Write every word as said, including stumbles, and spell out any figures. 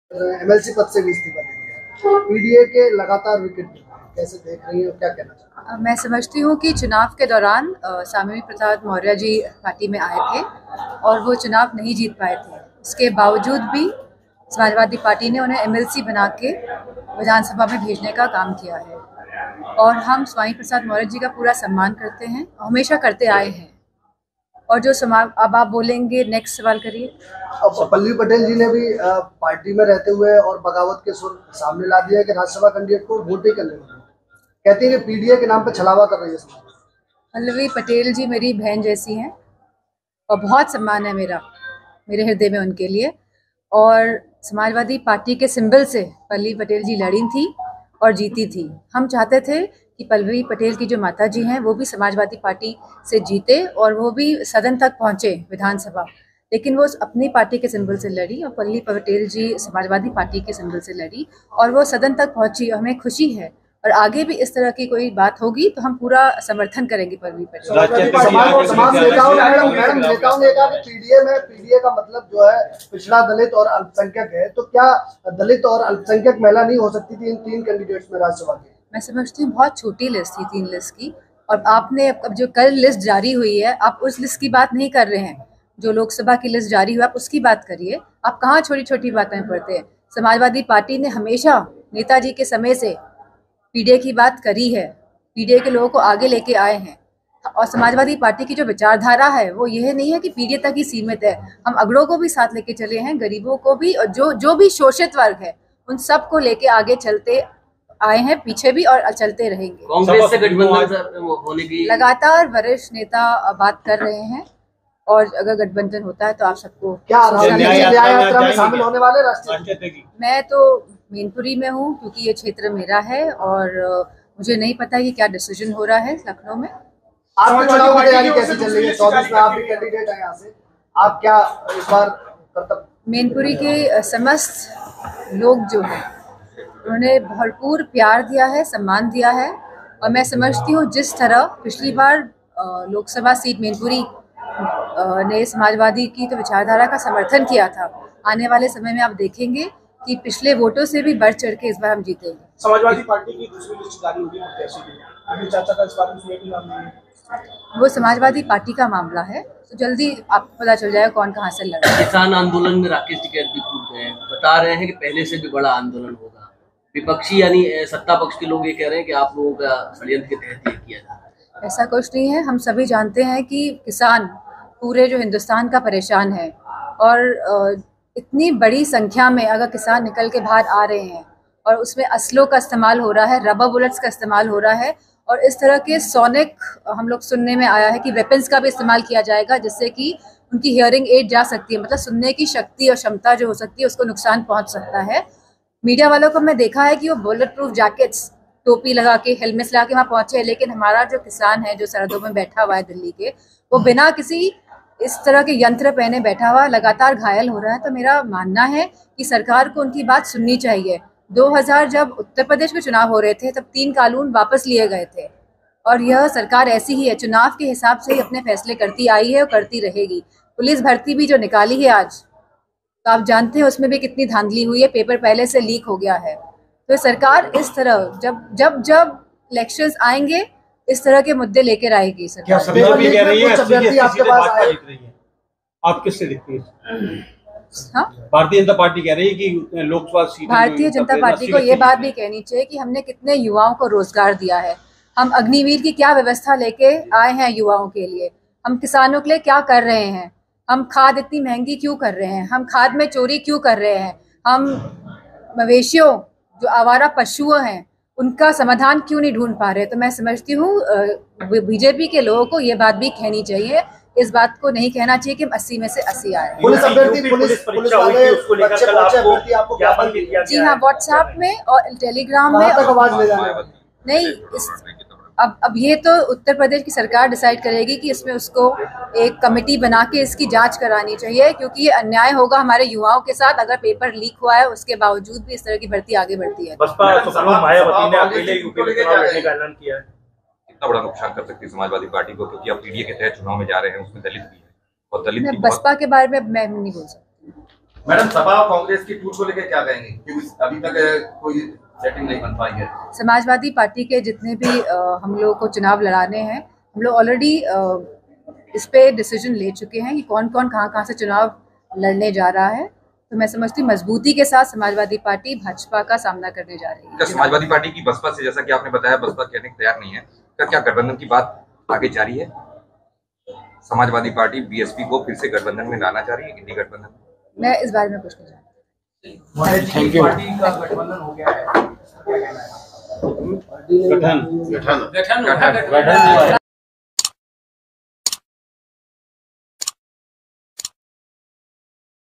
MLC पद से भी इस्तीफा दे दिया। पीडीए के लगातार विकेट कैसे देख रही है और क्या कहना चाहती हैं? मैं समझती हूँ कि चुनाव के दौरान स्वामी प्रसाद मौर्य जी पार्टी में आए थे और वो चुनाव नहीं जीत पाए थे। इसके बावजूद भी समाजवादी पार्टी ने उन्हें एमएलसी बना के विधानसभा में भेजने का काम किया है और हम स्वामी प्रसाद मौर्य जी का पूरा सम्मान करते हैं, हमेशा करते आए हैं। और जो समाज, अब आप बोलेंगे, नेक्स्ट सवाल करिए। अब पल्लवी पटेल जी ने भी पार्टी में रहते हुए और बगावत के सुर सामने ला दिया है कि राज्यसभा कैंडिडेट को वोट ही करने को कहती है कि पीडीए के नाम पे छलावा कर रही है। पल्लवी पटेल जी मेरी बहन जैसी हैं और बहुत सम्मान है मेरा मेरे हृदय में उनके लिए। और समाजवादी पार्टी के सिंबल से पल्लवी पटेल जी लड़ी थी और जीती थी। हम चाहते थे कि पल्लवी पटेल की जो माता जी हैं वो भी समाजवादी पार्टी से जीते और वो भी सदन तक पहुंचे विधानसभा, लेकिन वो अपनी पार्टी के सिंबल से लड़ी और पल्लवी पटेल जी समाजवादी पार्टी के सिंबल से लड़ी और वो सदन तक पहुंची। हमें खुशी है और आगे भी इस तरह की कोई बात होगी तो हम पूरा समर्थन करेंगे पल्लवी पटेल। मैडम नेताओं ने कहा कि पीडीए में पीडीए का मतलब जो है पिछड़ा, दलित और अल्पसंख्यक है, तो क्या दलित और अल्पसंख्यक महिला नहीं हो सकती थी इन तीन कैंडिडेट्स में राज्यसभा के? मैं समझती हूँ बहुत छोटी लिस्ट थी, तीन लिस्ट की। और आपने अब जो कल लिस्ट जारी हुई है, आप उस लिस्ट की बात नहीं कर रहे हैं। जो लोकसभा की लिस्ट जारी हुई आप उसकी बात करिए। आप कहाँ छोटी छोटी बातें पढ़ते हैं। समाजवादी पार्टी ने हमेशा नेताजी के समय से पीडीए की बात करी है, पीडीए के लोगों को आगे लेके आए हैं। और समाजवादी पार्टी की जो विचारधारा है वो यह नहीं है कि पीडीए तक ही सीमित है। हम अगड़ों को भी साथ लेके चले हैं, गरीबों को भी, और जो जो भी शोषित वर्ग है उन सबको लेके आगे चलते आए हैं, पीछे भी और चलते रहेंगे। कांग्रेस से गठबंधन होने की लगातार वरिष्ठ नेता बात कर रहे हैं और अगर गठबंधन होता है तो आप सबको क्या यात्रा में शामिल होने वाले राष्ट्रीय? मैं तो मैनपुरी में हूँ क्योंकि ये क्षेत्र मेरा है और मुझे नहीं पता कि क्या डिसीजन हो रहा है लखनऊ में। आपके चुनाव की तैयारी कैसी चल रही है? चौबीस में आप भी कैंडिडेट हैं यहाँ से, आप क्या इस बार कर्तव्य? मैनपुरी के समस्त लोग जो हैं उन्होंने भरपूर प्यार दिया है, सम्मान दिया है और मैं समझती हूँ जिस तरह पिछली बार लोकसभा सीट मैनपुरी ने समाजवादी की तो विचारधारा का समर्थन किया था, आने वाले समय में आप देखेंगे कि पिछले वोटों से भी बढ़ चढ़ के इस बार हम जीतेंगे। समाजवादी पार्टी की दूसरी लिस्ट जारी होगी प्रत्याशी की, अभी चाचा का इस बार उसमें भी नाम नहीं है। वो समाजवादी पार्टी का मामला है, तो जल्दी आपको पता चल जाएगा कौन कहाँ से लड़ रहा है। किसान आंदोलन में राकेश टिकैत भी कूद गए, बता रहे हैं कि पहले से भी बड़ा आंदोलन होगा। विपक्षी यानी सत्ता पक्ष के लोग ये कह रहे हैं कि आप लोगों का षड्यंत्र के तहत ये किया जा रहा है। ऐसा कुछ नहीं है। हम सभी जानते हैं कि किसान पूरे जो हिंदुस्तान का परेशान है और इतनी बड़ी संख्या में अगर किसान निकल के बाहर आ रहे हैं और उसमें असलों का इस्तेमाल हो रहा है, रबर बुलेट्स का इस्तेमाल हो रहा है और इस तरह के सोनिक, हम लोग सुनने में आया है कि वेपन्स का भी इस्तेमाल किया जाएगा जिससे कि उनकी हियरिंग एड जा सकती है, मतलब सुनने की शक्ति और क्षमता जो हो सकती है उसको नुकसान पहुंच सकता है। मीडिया वालों को मैं देखा है कि वो बुलेट प्रूफ जैकेट्स, टोपी लगा के, हेलमेट्स लगा के वहाँ पहुंचे, लेकिन हमारा जो किसान है जो सरहदों में बैठा हुआ है दिल्ली के, वो बिना किसी इस तरह के यंत्र पहने बैठा हुआ लगातार घायल हो रहा है। तो मेरा मानना है कि सरकार को उनकी बात सुननी चाहिए। दो हज़ार जब उत्तर प्रदेश में चुनाव हो रहे थे तब तीन कानून वापस लिए गए थे और यह सरकार ऐसी ही है, चुनाव के हिसाब से ही अपने फैसले करती आई है और करती रहेगी। पुलिस भर्ती भी जो निकाली है आज, तो आप जानते हैं उसमें भी कितनी धांधली हुई है, पेपर पहले से लीक हो गया है। तो सरकार इस तरह जब जब जब इलेक्शंस आएंगे इस तरह के मुद्दे लेकर आएगी सरकार। क्या सभी भी कह रही है आपके पास आ रही है? आप किससे दिखती है? हाँ, भारतीय जनता पार्टी कह रही है कि लोकसभा सीट, भारतीय जनता पार्टी को ये बात भी कहनी चाहिए कि हमने कितने युवाओं को रोजगार दिया है। हम अग्निवीर की क्या व्यवस्था लेके आए हैं युवाओं के लिए, हम किसानों के लिए क्या कर रहे हैं, हम खाद इतनी महंगी क्यों कर रहे हैं, हम खाद में चोरी क्यों कर रहे हैं, हम मवेशियों जो आवारा पशु हैं उनका समाधान क्यों नहीं ढूंढ पा रहे। तो मैं समझती हूँ बीजेपी के लोगों को ये बात भी कहनी चाहिए, इस बात को नहीं कहना चाहिए कि हम अस्सी में से अस्सी आए। पुलिस अभ्यर्थी पुलिस पुलिस वाले उसको लेकर कल आपको आपको क्या बंद किया? जी हाँ, व्हाट्सएप में और टेलीग्राम में आवाज ले जाने नहीं। इस अब अब ये तो उत्तर प्रदेश की सरकार डिसाइड करेगी कि इसमें उसको एक कमेटी बना के इसकी जांच करानी चाहिए, क्योंकि ये अन्याय होगा हमारे युवाओं के साथ अगर पेपर लीक हुआ है उसके बावजूद भी इस तरह की भर्ती आगे बढ़ती है। बसपा मायावती ने अकेले यूपी में चुनाव लड़ने का ऐलान किया है। कितना बड़ा नुकसान कर सकती है समाजवादी पार्टी को, क्योंकि आप पीडीए के तहत चुनाव में जा रहे हैं, उसमें दलित भी है और दलित बसपा के बारे में मैं नहीं बोल सकती। मैडम, सपा और कांग्रेस की टूट को लेकर क्या कहेंगे, क्योंकि अभी तक कोई सेटिंग नहीं बन पाई है। समाजवादी पार्टी के जितने भी आ, हम लोग को चुनाव लड़ाने हैं, हम लोग ऑलरेडी इस पे डिसीजन ले चुके हैं कि कौन कौन कहाँ कहाँ से चुनाव लड़ने जा रहा है। तो मैं समझती हूँ मजबूती के साथ समाजवादी पार्टी भाजपा का सामना करने जा रही है। क्या समाजवादी पार्टी की बसपा से, जैसा कि आपने बताया, बसपा कहने को तैयार नहीं है, क्या क्या गठबंधन की बात आगे जारी है? समाजवादी पार्टी बीएसपी को फिर से गठबंधन में लाना चाह रही है, इंडी गठबंधन? मैं इस बारे में कुछ नहीं जानती। Thank you. पार्टी का गठबंधन हो गया है, क्या कहना है? गठन गठन गठन